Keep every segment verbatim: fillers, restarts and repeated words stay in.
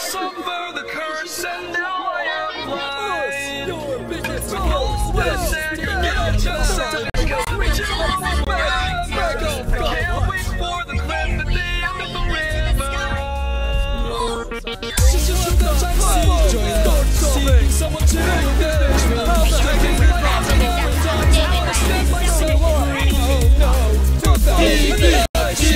suffer the curse and now I am blind. Hopeless and you just said reaching my back. I can't wait for the cliff at the end of the river. She's just a touch I see, seeking someone to engage me. How the heck is it possible when time to understand myself? Oh no, do that.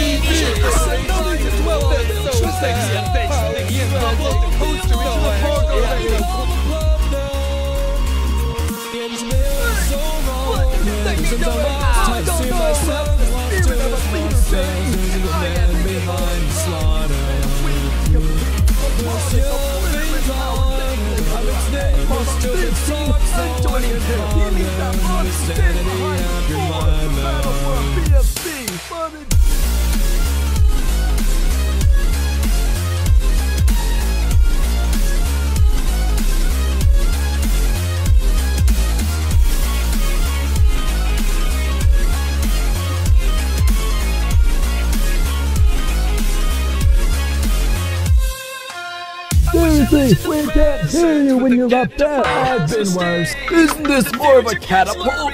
I see myself lost to myself, the man behind the slaughter. What's your reason? I'm its name, must do it so so in the insanity after my mind. Seriously, we can't hear you when you're up there. I've been worse. Isn't this more of a catapult?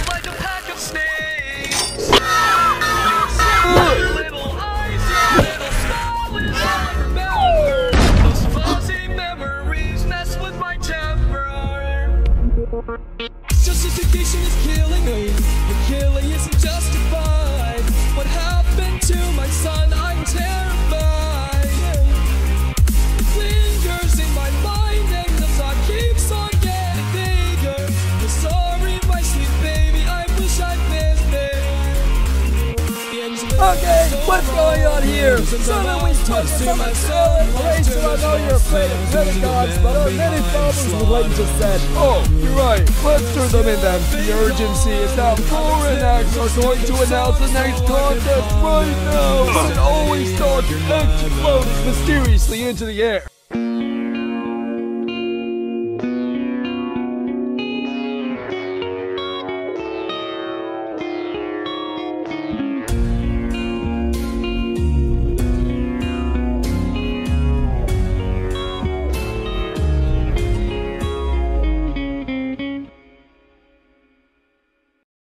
Justification is killing me. The killing isn't justified. What happened to my son? I'm terrified. It lingers in my mind and the thought keeps on getting bigger. I'm sorry, my sweet baby. I wish I missed it. Okay, what's going on here? So that we focus on the solid racer. I know you're afraid of pentagogs, but there are many problems with what you just said. Oh, you're right. Let's turn them in then. The urgency is that four N X are going to announce the next contest right now. It always starts exploding mysteriously into the air.